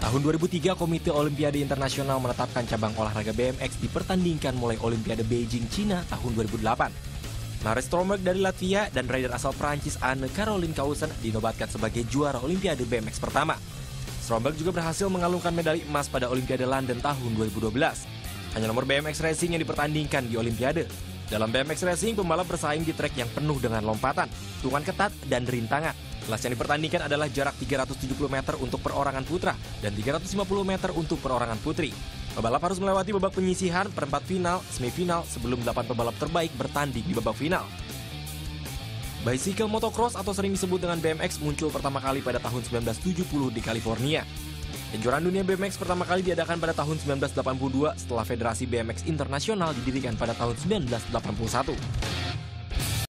Tahun 2003, Komite Olimpiade Internasional menetapkan cabang olahraga BMX dipertandingkan mulai Olimpiade Beijing, Cina tahun 2008. Mare Stromberg dari Latvia dan rider asal Prancis Anne Caroline Clausen dinobatkan sebagai juara Olimpiade BMX pertama. Stromberg juga berhasil mengalungkan medali emas pada Olimpiade London tahun 2012. Hanya nomor BMX Racing yang dipertandingkan di Olimpiade. Dalam BMX Racing, pembalap bersaing di trek yang penuh dengan lompatan, hitungan ketat, dan rintangan. Kelas yang dipertandingkan adalah jarak 370 meter untuk perorangan putra dan 350 meter untuk perorangan putri. Pembalap harus melewati babak penyisihan, perempat final, semifinal sebelum 8 pembalap terbaik bertanding di babak final. Bicycle motocross atau sering disebut dengan BMX muncul pertama kali pada tahun 1970 di California. Kejuaraan dunia BMX pertama kali diadakan pada tahun 1982 setelah Federasi BMX Internasional didirikan pada tahun 1981.